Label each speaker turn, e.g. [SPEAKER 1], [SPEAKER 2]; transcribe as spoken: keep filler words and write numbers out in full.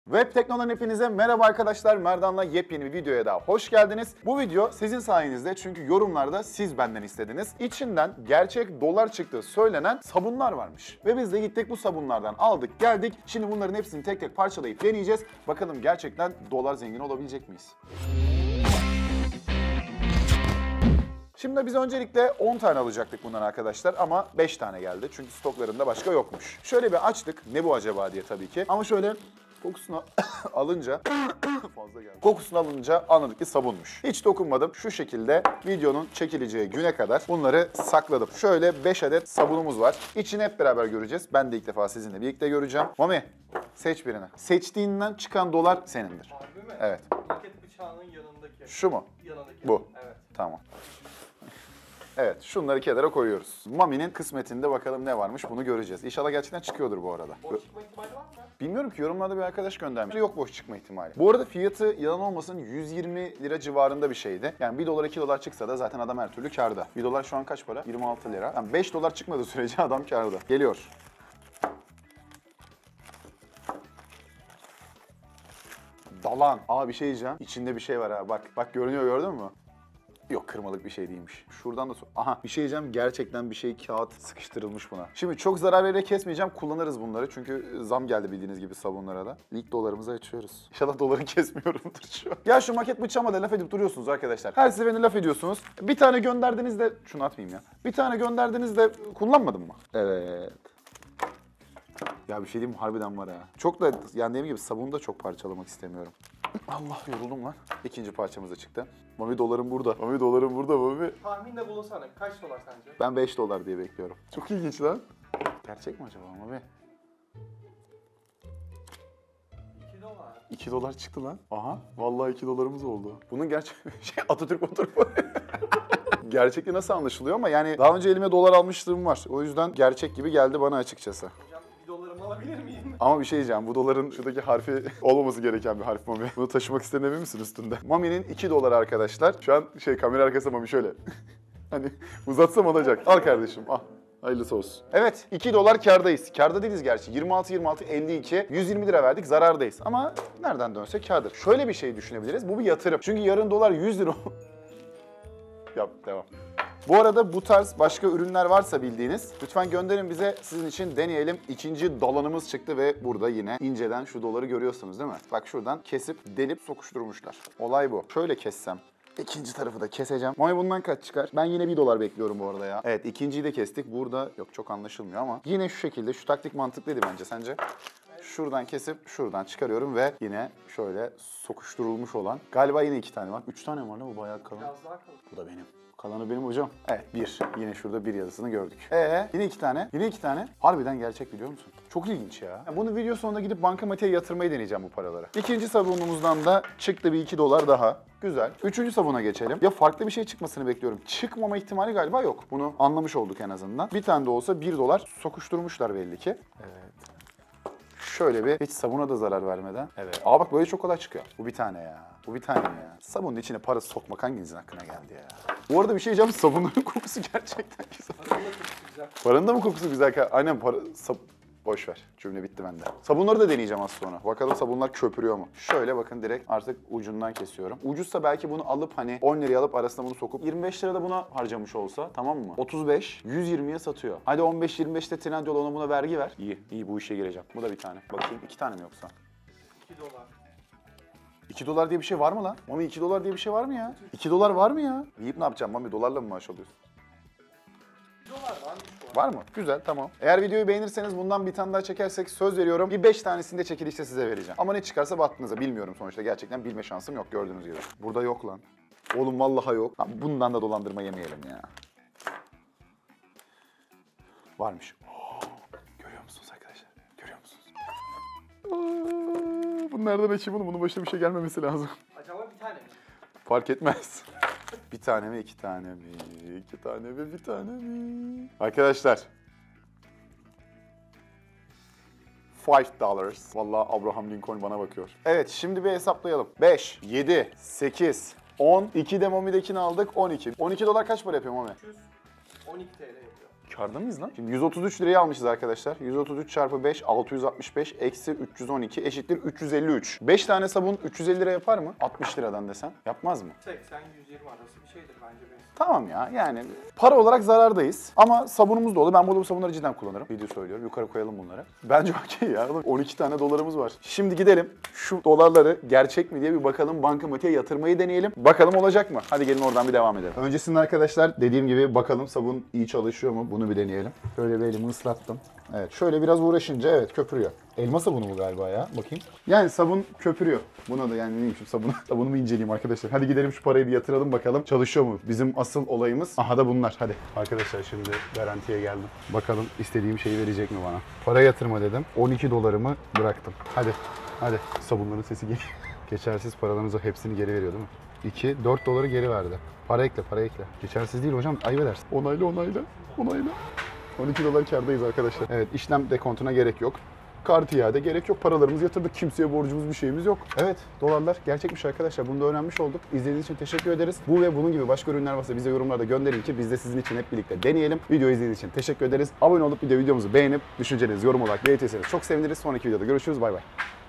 [SPEAKER 1] Web Tekno'dan hepinize merhaba arkadaşlar. Merdan'la yepyeni bir videoya daha hoş geldiniz. Bu video sizin sayenizde, çünkü yorumlarda siz benden istediniz. İçinden gerçek dolar çıktığı söylenen sabunlar varmış. Ve biz de gittik bu sabunlardan aldık geldik. Şimdi bunların hepsini tek tek parçalayıp deneyeceğiz. Bakalım gerçekten dolar zengini olabilecek miyiz? Şimdi biz öncelikle on tane alacaktık bundan arkadaşlar ama beş tane geldi. Çünkü stoklarında başka yokmuş. Şöyle bir açtık. Ne bu acaba diye tabii ki. Ama şöyle kokusunu alınca fazla geldi. Kokusunu alınca anladık ki sabunmuş. Hiç dokunmadım. Şu şekilde videonun çekileceği güne kadar bunları sakladım. Şöyle beş adet sabunumuz var. İçini hep beraber göreceğiz. Ben de ilk defa sizinle birlikte göreceğim. Mami, seç birini. Seçtiğinden çıkan dolar senindir.
[SPEAKER 2] Harbi mi?
[SPEAKER 1] Evet.
[SPEAKER 2] Paket bıçağının yanındaki.
[SPEAKER 1] Şu mu?
[SPEAKER 2] Yanındaki.
[SPEAKER 1] Bu.
[SPEAKER 2] Evet.
[SPEAKER 1] Tamam. Evet, şunları kenara koyuyoruz. Mami'nin kısmetinde bakalım ne varmış, bunu göreceğiz. İnşallah gerçekten çıkıyordur bu arada.
[SPEAKER 2] Boş çıkma ihtimali var mı?
[SPEAKER 1] Bilmiyorum ki, yorumlarda bir arkadaş göndermiş. Yok boş çıkma ihtimali. Bu arada fiyatı yalan olmasın yüz yirmi lira civarında bir şeydi. Yani bir dolar iki dolar çıksa da zaten adam her türlü kârda. bir dolar şu an kaç para? yirmi altı lira. Yani beş dolar çıkmadığı sürece adam kârda. Geliyor. Dalan. Aa, bir şey diyeceğim. İçinde bir şey var ha. Bak, bak görünüyor, gördün mü? Yok, kırmalık bir şey değilmiş. Şuradan da... Aha, bir şey diyeceğim. Gerçekten bir şey, kağıt sıkıştırılmış buna. Şimdi çok zarar vererek kesmeyeceğim. Kullanırız bunları. Çünkü zam geldi bildiğiniz gibi sabunlara da. İlk dolarımızı açıyoruz. İnşallah doları kesmiyorumdur şu an. Ya şu maket bıçağıma da laf edip duruyorsunuz arkadaşlar. Her seferinde laf ediyorsunuz. Bir tane gönderdiniz de... Şunu atmayayım ya. Bir tane gönderdiniz de kullanmadın mı? Evet. Ya bir şey diyeyim mi? Harbiden var ha. Çok da, yani dediğim gibi sabunu da çok parçalamak istemiyorum. Allah, yoruldum lan. İkinci parçamız da çıktı. Mami dolarım burada. Mami dolarım burada Mami.
[SPEAKER 2] Tahminde bulunsana. Kaç dolar sence?
[SPEAKER 1] Ben beş dolar diye bekliyorum. Çok ilginç lan. Gerçek mi acaba Mami?
[SPEAKER 2] iki dolar.
[SPEAKER 1] iki dolar çıktı lan. Aha. Vallahi iki dolarımız oldu. Bunun gerçek şey, Atatürk fotoğrafı. Gerçekte nasıl anlaşılıyor ama yani daha önce elime dolar almışlığım var. O yüzden gerçek gibi geldi bana açıkçası.
[SPEAKER 2] Hocam bir dolarımı alabilir miyim?
[SPEAKER 1] Ama bir şey diyeceğim. Bu doların şuradaki harfi olmaması gereken bir harf Mami. Bunu taşımak isteyen emin misin üstünde? Mami'nin iki dolar arkadaşlar. Şu an şey, kamera arkasında Mami şöyle. Hani uzatsam olacak. Al kardeşim, al. Hayırlısı olsun. Evet, iki dolar kârdayız. Kârda değiliz gerçi. yirmi altı yirmi altı elli iki. yüz yirmi lira verdik, zarardayız. Ama nereden dönse kârdır. Şöyle bir şey düşünebiliriz. Bu bir yatırım. Çünkü yarın dolar yüz lira. Yap, devam. Bu arada bu tarz başka ürünler varsa bildiğiniz, lütfen gönderin bize, sizin için deneyelim. İkinci dolanımız çıktı ve burada yine inceden şu doları görüyorsunuz değil mi? Bak şuradan kesip delip sokuşturmuşlar. Olay bu. Şöyle kessem. İkinci tarafı da keseceğim. Mami bundan kaç çıkar? Ben yine bir dolar bekliyorum bu arada ya. Evet, ikinciyi de kestik. Burada yok, çok anlaşılmıyor ama yine şu şekilde, şu taktik mantıklıydı bence, sence? Şuradan kesip şuradan çıkarıyorum ve yine şöyle sokuşturulmuş olan. Galiba yine iki tane var. Üç tane var lan, bu bayağı kalın.
[SPEAKER 2] Biraz daha kalın.
[SPEAKER 1] Bu da benim. Kalanı benim hocam. Evet, bir. Yine şurada bir yazısını gördük. Ee, yine iki tane. Yine iki tane. Harbiden gerçek, biliyor musun? Çok ilginç ya. Bunu video sonunda gidip bankamatiğe yatırmayı deneyeceğim bu paraları. İkinci sabunumuzdan da çıktı bir iki dolar daha. Güzel. Üçüncü sabuna geçelim. Ya farklı bir şey çıkmasını bekliyorum. Çıkmama ihtimali galiba yok. Bunu anlamış olduk en azından. Bir tane de olsa bir dolar sokuşturmuşlar belli ki. Evet. Şöyle bir, hiç sabuna da zarar vermeden. Evet. Aa bak, böyle çok kolay çıkıyor. Bu bir tane ya. Bu bir tane ya. Sabunun içine para sokmak hanginizin aklına geldi ya? Bu arada bir şey diyeceğim. Sabunların kokusu gerçekten güzel.
[SPEAKER 2] Paranın da çok güzel.
[SPEAKER 1] Paranın da mı kokusu güzel? Aynen, para... Sab... Boş ver. Cümle bitti bende. Sabunları da deneyeceğim az sonra. Bakalım sabunlar köpürüyor mu? Şöyle bakın, direkt artık ucundan kesiyorum. Ucuzsa belki bunu alıp hani on liraya alıp arasına bunu sokup yirmi beş lira da buna harcamış olsa, tamam mı? otuz beş, yüz yirmiye satıyor. Hadi on beş yirmi beşte Trendyol, ona buna vergi ver. İyi, iyi, bu işe gireceğim. Bu da bir tane. Bakayım, iki tane mi yoksa?
[SPEAKER 2] iki dolar.
[SPEAKER 1] iki dolar diye bir şey var mı lan? Mami, iki dolar diye bir şey var mı ya? iki dolar var mı ya? Yiyip ne yapacağım Mami? Dolarla mı maaş alıyorsun?
[SPEAKER 2] iki dolar varmış şu an.
[SPEAKER 1] Var mı? Güzel, tamam. Eğer videoyu beğenirseniz bundan bir tane daha çekersek söz veriyorum. Bir beş tanesini de çekilişte size vereceğim. Ama ne çıkarsa baktığınızda bilmiyorum sonuçta. Gerçekten bilme şansım yok gördüğünüz gibi. Burada yok lan. Oğlum vallahi yok. Lan bundan da dolandırma yemeyelim ya. Varmış. Oh, görüyor musunuz arkadaşlar? Görüyor musunuz? Aa, bunu nereden açayım oğlum? Bunun başına bir şey gelmemesi lazım.
[SPEAKER 2] Acaba bir tane mi?
[SPEAKER 1] Fark etmez. Bir tane mi, iki tane mi? İki tane mi, bir tane mi? Arkadaşlar. five dollars. Vallahi Abraham Lincoln bana bakıyor. Evet, şimdi bir hesaplayalım. beş, yedi, sekiz, on. iki de Mami'dekini aldık, on iki. on iki dolar kaç para yapıyor Mami?
[SPEAKER 2] üç yüz on iki T L yapıyor.
[SPEAKER 1] Kârda mıyız lan? Şimdi yüz otuz üç liraya almışız arkadaşlar. yüz otuz üç çarpı beş, altı yüz altmış beş eksi üç yüz on iki eşittir üç yüz elli üç. beş tane sabun üç yüz elli lira yapar mı? altmış liradan desem. Yapmaz mı?
[SPEAKER 2] seksen yüz yirmi arası bir şeydir bence benim.
[SPEAKER 1] Tamam ya, yani para olarak zarardayız. Ama sabunumuz da oldu. Ben burada bu sabunları cidden kullanırım. Video söylüyorum. Yukarı koyalım bunları. Bence okey ya. on iki tane dolarımız var. Şimdi gidelim şu dolarları gerçek mi diye bir bakalım. Bankamatiğe yatırmayı deneyelim. Bakalım olacak mı? Hadi gelin oradan bir devam edelim. Öncesinde arkadaşlar dediğim gibi bakalım sabun iyi çalışıyor mu? Bunu bir deneyelim. Şöyle bir elimi ıslattım. Evet, şöyle biraz uğraşınca evet köpürüyor. Elma sabunu bu galiba ya. Bakayım. Yani sabun köpürüyor. Buna da yani neyim şu sabunu? Sabunumu inceleyeyim arkadaşlar. Hadi gidelim şu parayı bir yatıralım bakalım. Çalışıyor mu? Bizim asıl olayımız. Aha da bunlar. Hadi. Arkadaşlar şimdi garantiye geldim. Bakalım istediğim şeyi verecek mi bana? Para yatırma dedim. on iki dolarımı bıraktım. Hadi. Hadi. Sabunların sesi geliyor. Geçersiz paralarınızı hepsini geri veriyor değil mi? iki, dört doları geri verdi. Para ekle, para ekle. Geçersiz değil hocam. Ayıp edersin. Onayla, onayla. Onayla. on iki dolar kârdayız arkadaşlar. Evet, işlem dekontuna gerek yok. Kart iade gerek yok. Paralarımızı yatırdık. Kimseye borcumuz bir şeyimiz yok. Evet, dolarlar gerçekmiş arkadaşlar. Bunu da öğrenmiş olduk. İzlediğiniz için teşekkür ederiz. Bu ve bunun gibi başka ürünler varsa bize yorumlarda gönderin ki biz de sizin için hep birlikte deneyelim. Videoyu izlediğiniz için teşekkür ederiz. Abone olup bir de videomuzu beğenip düşüncelerinizi yorum olarak belirtirseniz çok seviniriz. Sonraki videoda görüşürüz. Bay bay.